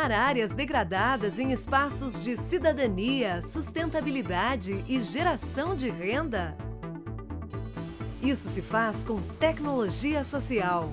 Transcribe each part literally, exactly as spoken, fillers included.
transformar áreas degradadas em espaços de cidadania, sustentabilidade e geração de renda? Isso se faz com tecnologia social.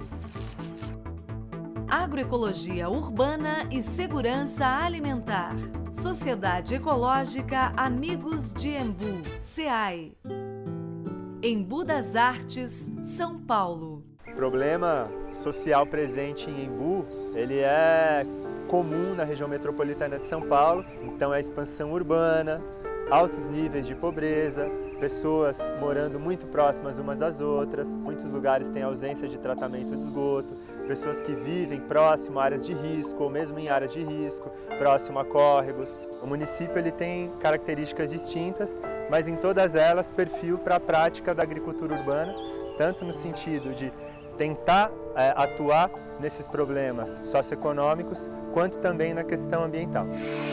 Agroecologia urbana e segurança alimentar. Sociedade Ecológica Amigos de Embu, C A I. Embu das Artes, São Paulo. O problema social presente em Embu, ele é comum na região metropolitana de São Paulo, então é a expansão urbana, altos níveis de pobreza, pessoas morando muito próximas umas das outras, muitos lugares têm ausência de tratamento de esgoto, pessoas que vivem próximo a áreas de risco ou mesmo em áreas de risco, próximo a córregos. O município ele tem características distintas, mas em todas elas perfil para a prática da agricultura urbana, tanto no sentido de tentar é, atuar nesses problemas socioeconômicos, quanto também na questão ambiental.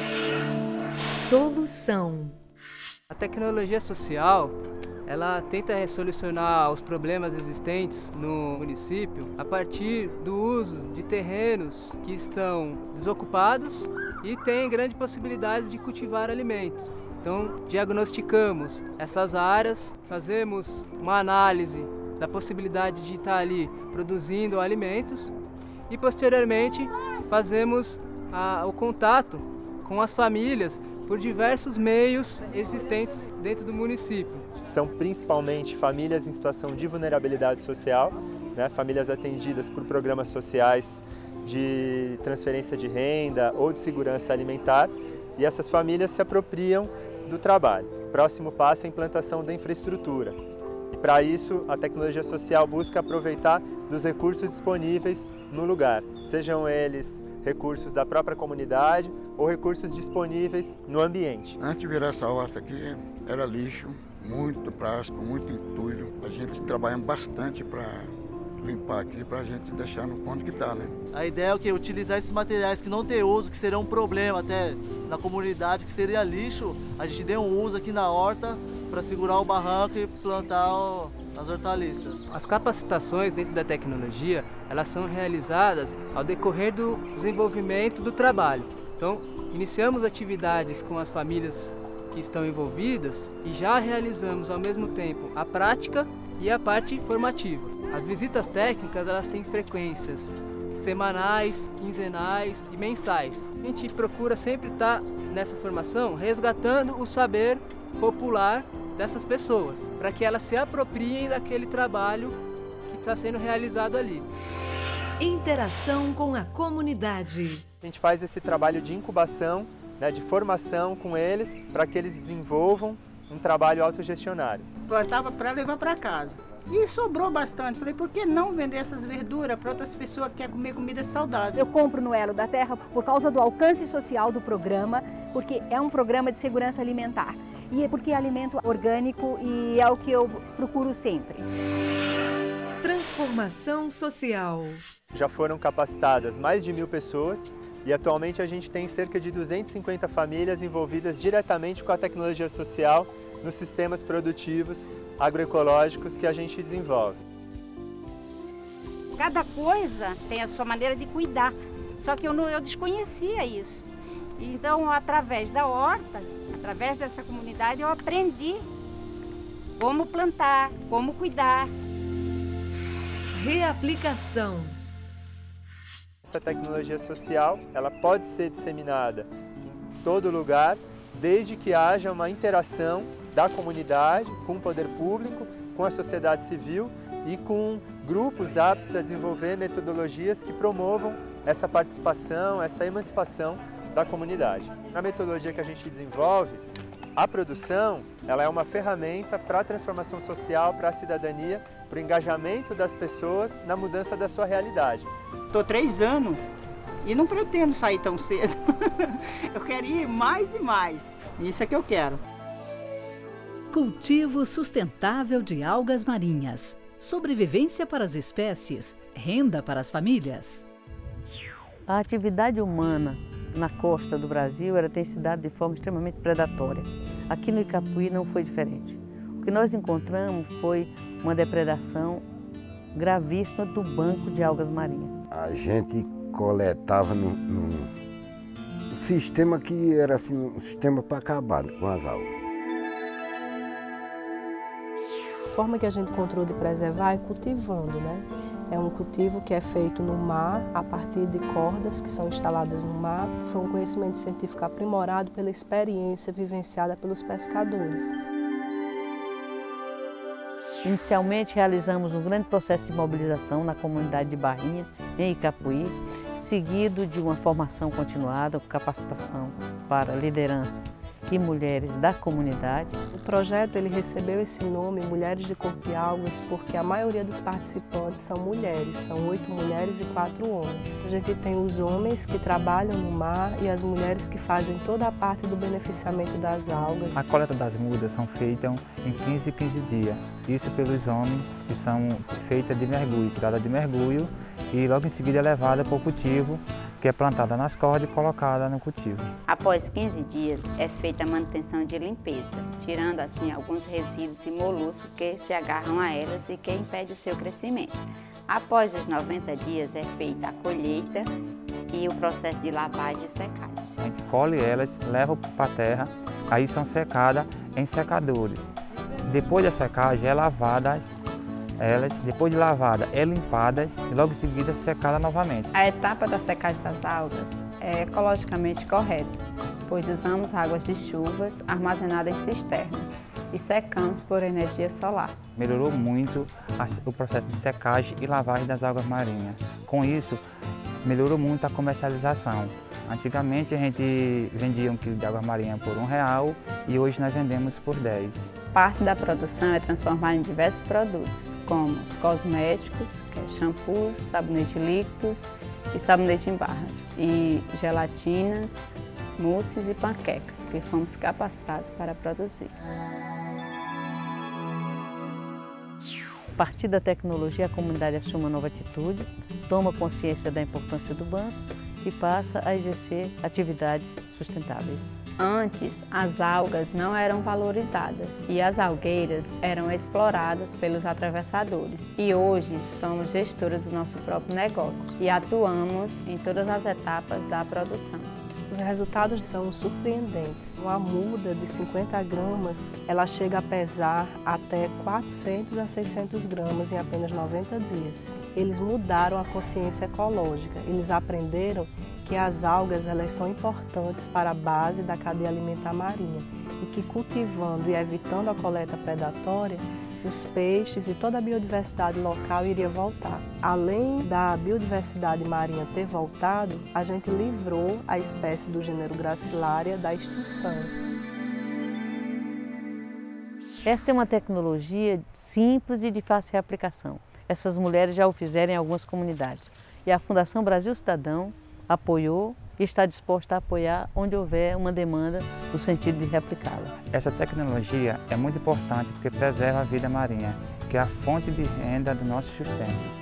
Solução. A tecnologia social, ela tenta solucionar os problemas existentes no município a partir do uso de terrenos que estão desocupados e têm grande possibilidade de cultivar alimentos. Então, diagnosticamos essas áreas, fazemos uma análise da possibilidade de estar ali produzindo alimentos e, posteriormente, fazemos a, o contato com as famílias por diversos meios existentes dentro do município. São principalmente famílias em situação de vulnerabilidade social, né? Famílias atendidas por programas sociais de transferência de renda ou de segurança alimentar, e essas famílias se apropriam do trabalho. O próximo passo é a implantação da infraestrutura. E para isso, a tecnologia social busca aproveitar dos recursos disponíveis no lugar, sejam eles recursos da própria comunidade ou recursos disponíveis no ambiente. Antes de virar essa horta aqui, era lixo, muito plástico, muito entulho. A gente trabalha bastante para limpar aqui, para a gente deixar no ponto que está, né? A ideia é o quê? Utilizar esses materiais que não tem uso, que serão um problema até na comunidade, que seria lixo, a gente dê um uso aqui na horta para segurar o barranco e plantar o, as hortaliças. As capacitações dentro da tecnologia, elas são realizadas ao decorrer do desenvolvimento do trabalho. Então, iniciamos atividades com as famílias que estão envolvidas e já realizamos ao mesmo tempo a prática e a parte formativa. As visitas técnicas, elas têm frequências semanais, quinzenais e mensais. A gente procura sempre estar nessa formação resgatando o saber popular dessas pessoas, para que elas se apropriem daquele trabalho que está sendo realizado ali. Interação com a comunidade. A gente faz esse trabalho de incubação, né, de formação com eles, para que eles desenvolvam um trabalho autogestionário. Plantava para levar para casa. E sobrou bastante. Falei, por que não vender essas verduras para outras pessoas que querem comer comida saudável? Eu compro no Elo da Terra por causa do alcance social do programa, porque é um programa de segurança alimentar. E é porque é alimento orgânico e é o que eu procuro sempre. Transformação social. Já foram capacitadas mais de mil pessoas e atualmente a gente tem cerca de duzentas e cinquenta famílias envolvidas diretamente com a tecnologia social nos sistemas produtivos agroecológicos que a gente desenvolve. Cada coisa tem a sua maneira de cuidar, só que eu, não, eu desconhecia isso. Então, através da horta, através dessa comunidade, eu aprendi como plantar, como cuidar. Reaplicação. Essa tecnologia social, ela pode ser disseminada em todo lugar, desde que haja uma interação da comunidade com o poder público, com a sociedade civil e com grupos aptos a desenvolver metodologias que promovam essa participação, essa emancipação da comunidade. Na metodologia que a gente desenvolve, a produção ela é uma ferramenta para a transformação social, para a cidadania, para o engajamento das pessoas na mudança da sua realidade. Estou três anos e não pretendo sair tão cedo. Eu quero ir mais e mais. Isso é que eu quero. Cultivo sustentável de algas marinhas. Sobrevivência para as espécies, renda para as famílias. A atividade humana na costa do Brasil era tem se dado de forma extremamente predatória. Aqui no Icapuí não foi diferente. O que nós encontramos foi uma depredação gravíssima do banco de algas marinhas. A gente coletava no, no, sistema que era assim, um sistema para acabar com as algas. A forma que a gente encontrou de preservar é cultivando, né? É um cultivo que é feito no mar, a partir de cordas que são instaladas no mar. Foi um conhecimento científico aprimorado pela experiência vivenciada pelos pescadores. Inicialmente realizamos um grande processo de mobilização na comunidade de Barrinha, em Icapuí, seguido de uma formação continuada, capacitação para lideranças e mulheres da comunidade. O projeto ele recebeu esse nome, Mulheres de Corpo e Algas, porque a maioria dos participantes são mulheres, são oito mulheres e quatro homens. A gente tem os homens que trabalham no mar e as mulheres que fazem toda a parte do beneficiamento das algas. A coleta das mudas são feitas em quinze em quinze dias, isso pelos homens que são feitas de mergulho, tirada de mergulho e logo em seguida é levada para o cultivo, que é plantada nas cordas e colocada no cultivo. Após quinze dias é feita a manutenção de limpeza, tirando assim alguns resíduos e moluscos que se agarram a elas e que impedem o seu crescimento. Após os noventa dias é feita a colheita e o processo de lavagem e secagem. A gente colhe elas, leva para a terra, aí são secadas em secadores. Depois da secagem é lavadas elas, depois de lavada, é limpadas e logo em seguida secada novamente. A etapa da secagem das algas é ecologicamente correta, pois usamos águas de chuvas armazenadas em cisternas e secamos por energia solar. Melhorou muito o processo de secagem e lavagem das algas marinhas. Com isso, melhorou muito a comercialização. Antigamente a gente vendia um quilo de água marinha por um real e hoje nós vendemos por dez. Parte da produção é transformada em diversos produtos, como os cosméticos, que é shampoos, sabonete líquidos e sabonete em barras, e gelatinas, mousses e panquecas, que fomos capacitados para produzir. A partir da tecnologia, a comunidade assume uma nova atitude, toma consciência da importância do banco e passa a exercer atividades sustentáveis. Antes, as algas não eram valorizadas e as algueiras eram exploradas pelos atravessadores. E hoje somos gestoras do nosso próprio negócio e atuamos em todas as etapas da produção. Os resultados são surpreendentes. Uma muda de cinquenta gramas, ela chega a pesar até quatrocentos a seiscentos gramas em apenas noventa dias. Eles mudaram a consciência ecológica. Eles aprenderam que as algas elas são importantes para a base da cadeia alimentar marinha e que cultivando e evitando a coleta predatória, os peixes e toda a biodiversidade local iria voltar. Além da biodiversidade marinha ter voltado, a gente livrou a espécie do gênero Gracilaria da extinção. Esta é uma tecnologia simples e de fácil aplicação. Essas mulheres já o fizeram em algumas comunidades. E a Fundação Brasil Cidadão apoiou e está disposta a apoiar onde houver uma demanda no sentido de replicá-la. Essa tecnologia é muito importante porque preserva a vida marinha, que é a fonte de renda do nosso sustento.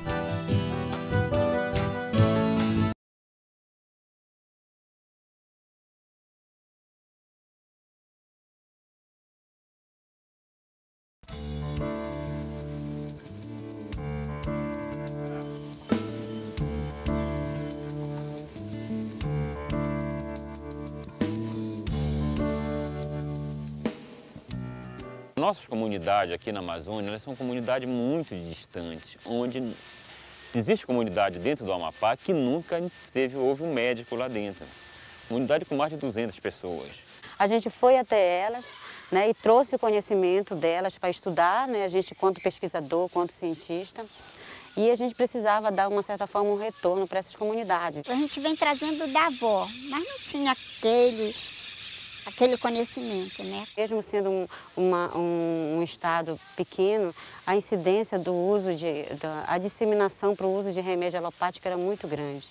Nossas comunidades aqui na Amazônia, elas são comunidades muito distantes, onde existe comunidade dentro do Amapá que nunca teve, houve um médico lá dentro. Comunidade com mais de duzentas pessoas. A gente foi até elas, né, e trouxe o conhecimento delas para estudar, né, a gente quanto pesquisador, quanto cientista, e a gente precisava dar, uma certa forma, um retorno para essas comunidades. A gente vem trazendo da avó, mas não tinha aquele... aquele conhecimento, né? Mesmo sendo um, uma, um, um estado pequeno, a incidência do uso de, da, a disseminação para o uso de remédio alopático era muito grande.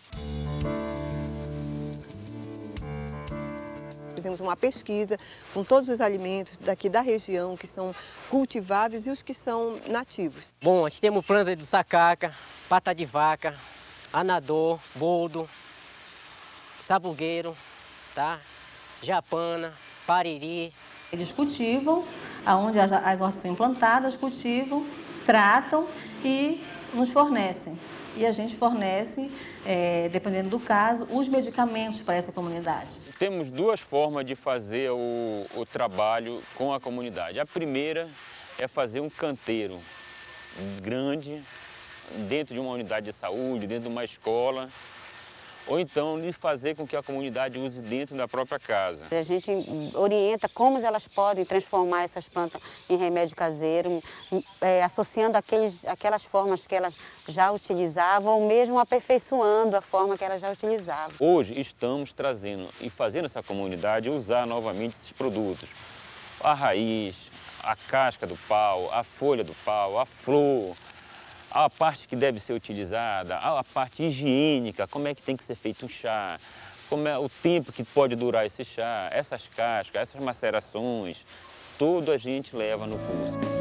Fizemos uma pesquisa com todos os alimentos daqui da região que são cultiváveis e os que são nativos. Bom, nós temos planta de sacaca, pata de vaca, anador, boldo, sabugueiro, tá? Japana, pariri. Eles cultivam, aonde as hortas são implantadas, cultivam, tratam e nos fornecem. e a gente fornece, é, dependendo do caso, os medicamentos para essa comunidade. Temos duas formas de fazer o, o trabalho com a comunidade. A primeira é fazer um canteiro grande dentro de uma unidade de saúde, dentro de uma escola, ou então de fazer com que a comunidade use dentro da própria casa. A gente orienta como elas podem transformar essas plantas em remédio caseiro, é, associando aqueles, aquelas formas que elas já utilizavam, ou mesmo aperfeiçoando a forma que elas já utilizavam. Hoje estamos trazendo e fazendo essa comunidade usar novamente esses produtos. A raiz, a casca do pau, a folha do pau, a flor, a parte que deve ser utilizada, a parte higiênica, como é que tem que ser feito um chá, como é o tempo que pode durar esse chá, essas cascas, essas macerações, tudo a gente leva no curso.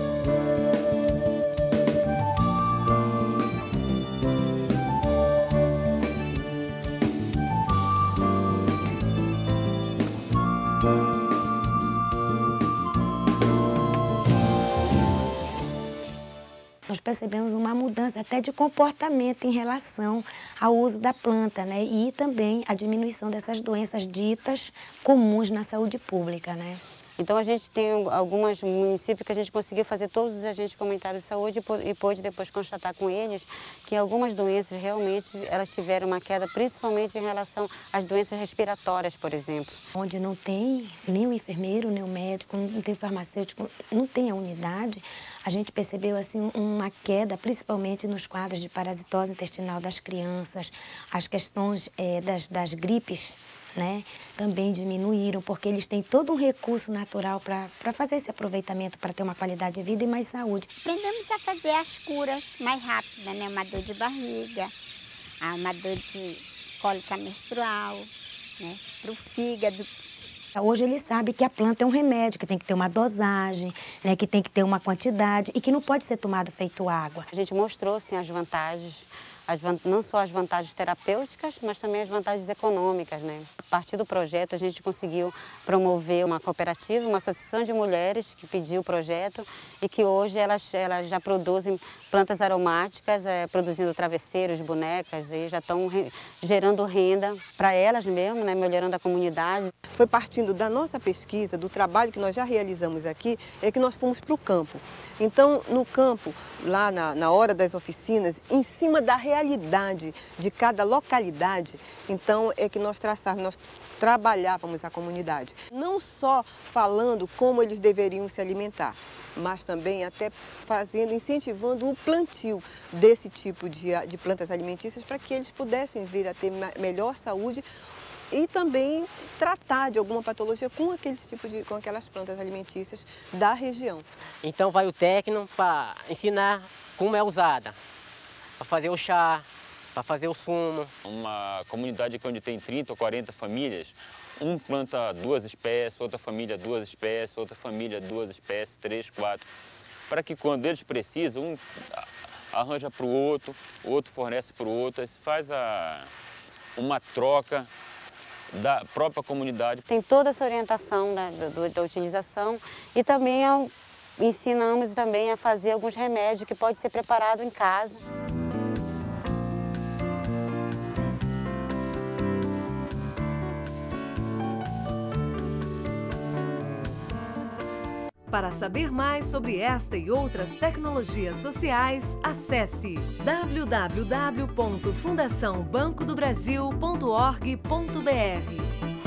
Nós percebemos uma mudança até de comportamento em relação ao uso da planta, né? E também a diminuição dessas doenças ditas comuns na saúde pública, né? Então a gente tem alguns municípios que a gente conseguiu fazer todos os agentes comunitários de saúde e pôde depois constatar com eles que algumas doenças realmente elas tiveram uma queda, principalmente em relação às doenças respiratórias, por exemplo. Onde não tem nem o enfermeiro, nem o médico, não tem farmacêutico, não tem a unidade, a gente percebeu assim uma queda, principalmente nos quadros de parasitose intestinal das crianças, as questões é, das, das gripes, né, também diminuíram, porque eles têm todo um recurso natural para fazer esse aproveitamento, para ter uma qualidade de vida e mais saúde. Aprendemos a fazer as curas mais rápidas, né? Uma dor de barriga, uma dor de cólica menstrual, né? Para o fígado. Hoje ele sabe que a planta é um remédio, que tem que ter uma dosagem, né? Que tem que ter uma quantidade e que não pode ser tomado feito água. A gente mostrou assim, as vantagens. As, não só as vantagens terapêuticas, mas também as vantagens econômicas, né? A partir do projeto, a gente conseguiu promover uma cooperativa, uma associação de mulheres que pediu o projeto e que hoje elas, elas já produzem plantas aromáticas, é, produzindo travesseiros, bonecas, e já estão re, gerando renda para elas mesmo, né? Melhorando a comunidade. Foi partindo da nossa pesquisa, do trabalho que nós já realizamos aqui, é que nós fomos para o campo. Então, no campo, lá na, na hora das oficinas, em cima da realidade de cada localidade, então é que nós traçávamos, nós trabalhávamos a comunidade. Não só falando como eles deveriam se alimentar, mas também até fazendo, incentivando o plantio desse tipo de, de plantas alimentícias para que eles pudessem vir a ter melhor saúde e também tratar de alguma patologia com aqueles tipo de, com aquelas plantas alimentícias da região. Então vai o técnico para ensinar como é usada, para fazer o chá, para fazer o sumo. Uma comunidade onde tem trinta ou quarenta famílias, um planta duas espécies, outra família duas espécies, outra família duas espécies, três, quatro, para que quando eles precisam, um arranja para o outro, o outro fornece para o outro, faz a, uma troca da própria comunidade. Tem toda essa orientação da, da, da utilização e também ao, ensinamos também a fazer alguns remédios que pode ser preparado em casa. Para saber mais sobre esta e outras tecnologias sociais, acesse w w w ponto fundação banco do brasil ponto org ponto b r.